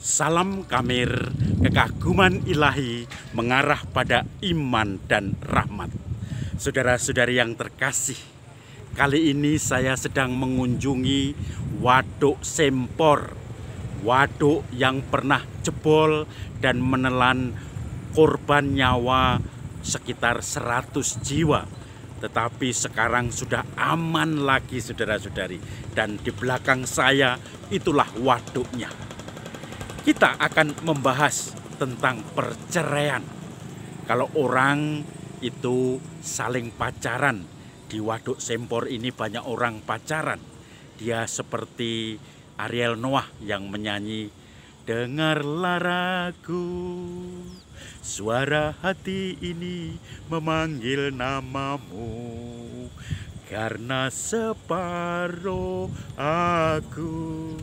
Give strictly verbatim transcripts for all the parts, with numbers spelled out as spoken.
Salam Kamir, kekaguman ilahi mengarah pada iman dan rahmat. Saudara-saudari yang terkasih, kali ini saya sedang mengunjungi Waduk Sempor. Waduk yang pernah jebol dan menelan korban nyawa sekitar seratus jiwa. Tetapi sekarang sudah aman lagi, saudara-saudari. Dan di belakang saya itulah waduknya. Kita akan membahas tentang perceraian. Kalau orang itu saling pacaran, di Waduk Sempor ini banyak orang pacaran. Dia seperti Ariel Noah yang menyanyi, "Dengarlah ragu, suara hati ini memanggil namamu, karena separuh aku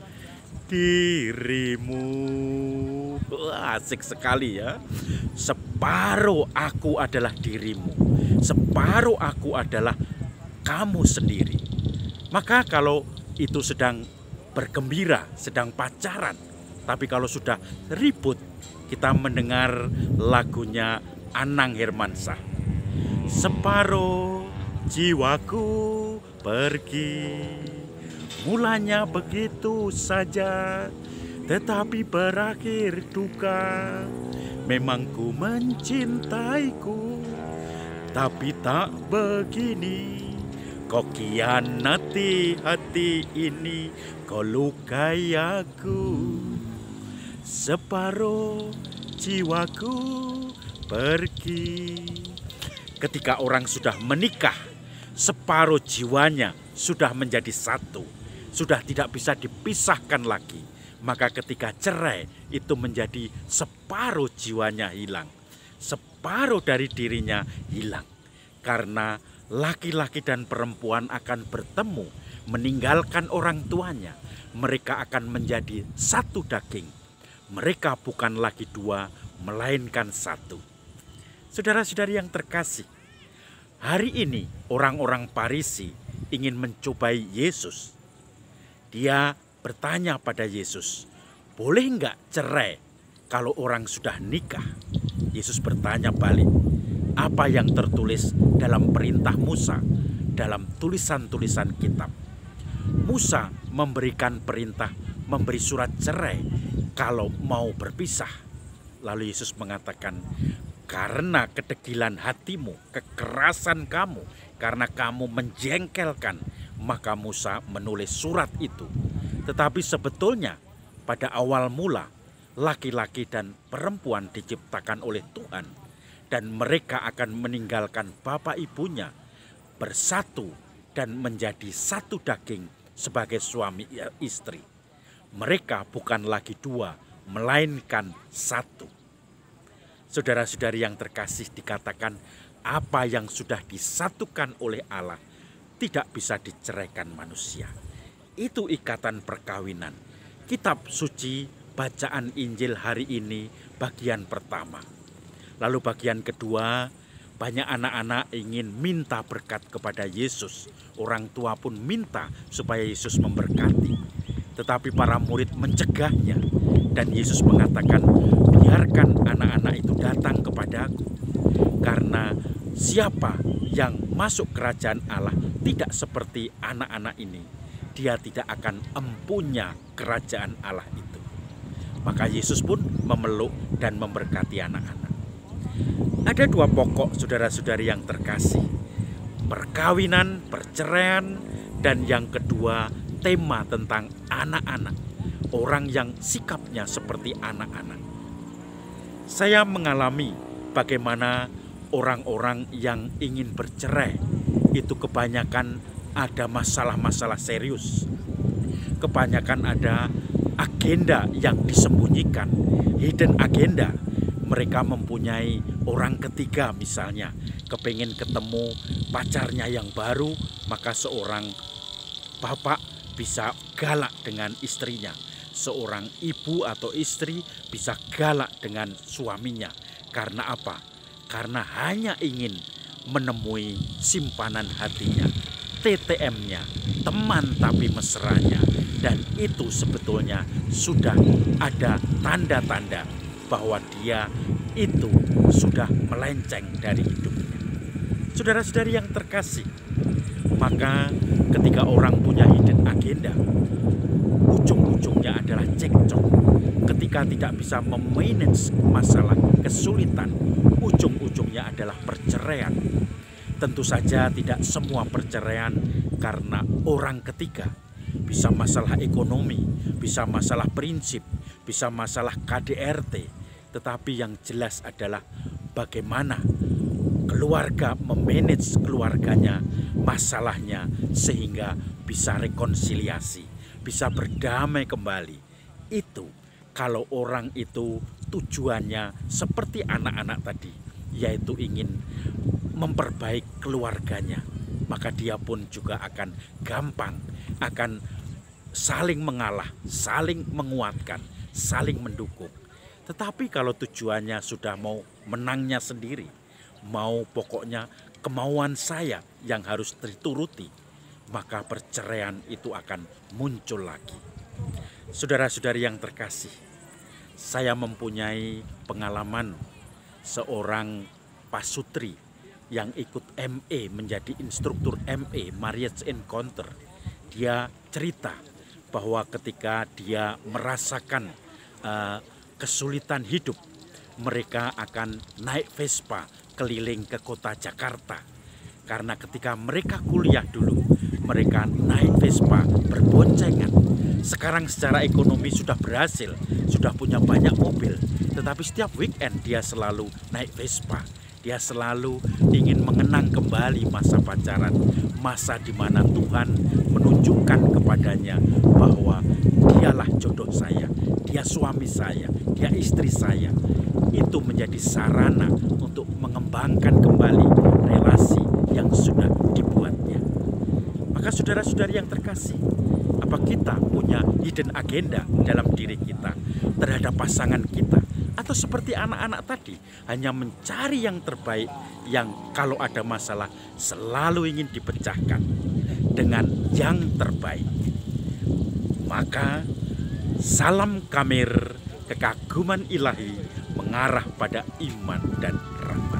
dirimu." Wah, asik sekali ya. Separuh aku adalah dirimu, separuh aku adalah kamu sendiri. Maka kalau itu sedang bergembira, sedang pacaran, tapi kalau sudah ribut, kita mendengar lagunya Anang Hermansyah. Separuh jiwaku pergi, mulanya begitu saja, tetapi berakhir duka. Memang ku mencintaiku, tapi tak begini. Kau khianati hati ini, kau lukai aku. Separuh jiwaku pergi. Ketika orang sudah menikah, separuh jiwanya sudah menjadi satu, sudah tidak bisa dipisahkan lagi. Maka ketika cerai, itu menjadi separuh jiwanya hilang, separuh dari dirinya hilang. Karena laki-laki dan perempuan akan bertemu, meninggalkan orang tuanya. Mereka akan menjadi satu daging. Mereka bukan lagi dua, melainkan satu. Saudara-saudari yang terkasih, hari ini orang-orang Farisi ingin mencobai Yesus. Dia bertanya pada Yesus, boleh enggak cerai kalau orang sudah nikah? Yesus bertanya balik, apa yang tertulis dalam perintah Musa, dalam tulisan-tulisan kitab? Musa memberikan perintah memberi surat cerai kalau mau berpisah. Lalu Yesus mengatakan, karena kedegilan hatimu, kekerasan kamu, karena kamu menjengkelkan, maka Musa menulis surat itu. Tetapi sebetulnya pada awal mula laki-laki dan perempuan diciptakan oleh Tuhan, dan mereka akan meninggalkan bapak ibunya, bersatu dan menjadi satu daging sebagai suami istri. Mereka bukan lagi dua, melainkan satu. Saudara-saudari yang terkasih, dikatakan apa yang sudah disatukan oleh Allah tidak bisa diceraikan manusia. Itu ikatan perkawinan. Kitab suci bacaan Injil hari ini bagian pertama. Lalu bagian kedua, banyak anak-anak ingin minta berkat kepada Yesus. Orang tua pun minta supaya Yesus memberkati. Tetapi para murid mencegahnya. Dan Yesus mengatakan, biarkan anak-anak itu datang kepadaku. Karena siapa yang masuk kerajaan Allah tidak seperti anak-anak ini, dia tidak akan empunya kerajaan Allah itu. Maka Yesus pun memeluk dan memberkati anak-anak. Ada dua pokok, saudara-saudari yang terkasih. Perkawinan, perceraian, dan yang kedua tema tentang anak-anak. Orang yang sikapnya seperti anak-anak. Saya mengalami bagaimana orang-orang yang ingin bercerai itu kebanyakan ada masalah-masalah serius. Kebanyakan ada agenda yang disembunyikan, hidden agenda. Mereka mempunyai orang ketiga misalnya, kepengen ketemu pacarnya yang baru, maka seorang bapak bisa galak dengan istrinya. Seorang ibu atau istri bisa galak dengan suaminya. Karena apa? Karena hanya ingin menemui simpanan hatinya, T T M-nya, teman tapi mesranya, Dan itu sebetulnya sudah ada tanda-tanda bahwa dia itu sudah melenceng dari hidupnya. Saudara-saudari yang terkasih, maka ketika orang punya hidden agenda, ujung-ujungnya adalah cekcok. Ketika tidak bisa memanage masalah kesulitan, ujung-ujungnya adalah perceraian. Tentu saja tidak semua perceraian karena orang ketiga. Bisa masalah ekonomi, bisa masalah prinsip, bisa masalah K D R T. Tetapi yang jelas adalah bagaimana keluarga memanage keluarganya, masalahnya, sehingga bisa rekonsiliasi, bisa berdamai kembali. Itu kalau orang itu tujuannya seperti anak-anak tadi, yaitu ingin memperbaiki keluarganya, maka dia pun juga akan gampang, akan saling mengalah, saling menguatkan, saling mendukung. Tetapi kalau tujuannya sudah mau menangnya sendiri, mau pokoknya kemauan saya yang harus dituruti, maka perceraian itu akan muncul lagi. Saudara-saudari yang terkasih, saya mempunyai pengalaman seorang pasutri yang ikut M E, menjadi instruktur M E, Marriage Encounter. Dia cerita bahwa ketika dia merasakan uh, kesulitan hidup, mereka akan naik Vespa keliling ke kota Jakarta. Karena ketika mereka kuliah dulu, mereka naik Vespa berboncengan. Sekarang secara ekonomi sudah berhasil, sudah punya banyak mobil. Tetapi setiap weekend dia selalu naik Vespa. Dia selalu ingin mengenang kembali masa pacaran, masa di mana Tuhan menunjukkan kepadanya bahwa dialah jodoh saya, dia suami saya, dia istri saya. Itu menjadi sarana untuk mengembangkan kembali relasi yang sudah dibuatnya. Maka saudara-saudari yang terkasih, apa kita punya hidden agenda dalam diri kita terhadap pasangan kita? Atau seperti anak-anak tadi, hanya mencari yang terbaik, yang kalau ada masalah selalu ingin dipecahkan dengan yang terbaik. Maka salam kamir kekaguman ilahi mengarah pada iman dan rahmat.